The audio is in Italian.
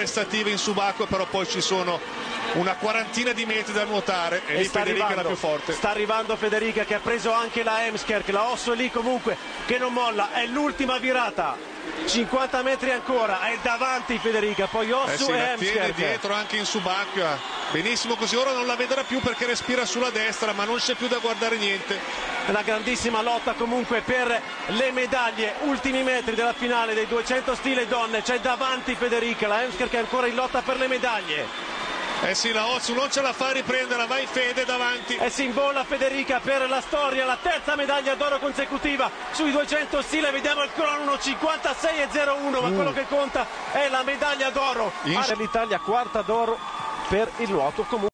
prestative in subacquea, però poi ci sono una quarantina di metri da nuotare e lì Federica è la più forte. Sta arrivando Federica, che ha preso anche la Heemskerk, la Osso lì comunque che non molla, è l'ultima virata, 50 metri ancora, è davanti Federica, poi Osso e la tiene Heemskerk dietro anche in subacquea, benissimo così. Ora non la vedrà più perché respira sulla destra, ma non c'è più da guardare niente. Una grandissima lotta comunque per le medaglie, ultimi metri della finale dei 200 stile donne, c'è davanti Federica, la Heemskerk è ancora in lotta per le medaglie. Sì, la Ozu non ce la fa a riprenderla, vai Fede davanti. Si imbolla Federica per la storia, la terza medaglia d'oro consecutiva sui 200 stile, vediamo il crono 56,01, ma quello che conta è la medaglia d'oro. Per l'Italia, quarta d'oro per il nuoto comunque.